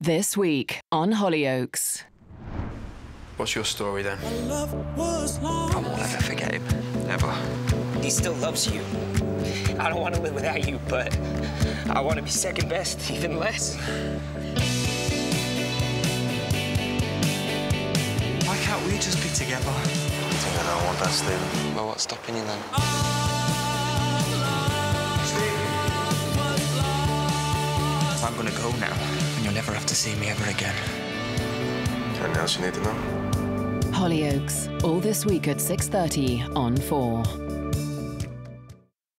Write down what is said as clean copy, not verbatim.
This week on Hollyoaks. What's your story then? I won't ever forget him. Never. He still loves you. I don't want to live without you, but I want to be second best, even less. Why can't we just be together? I think I know what that's Stephen. Well, what's stopping you then? I'm gonna go now, and you'll never have to see me ever again. Anything else you need to know? Hollyoaks, all this week at 6:30 on 4.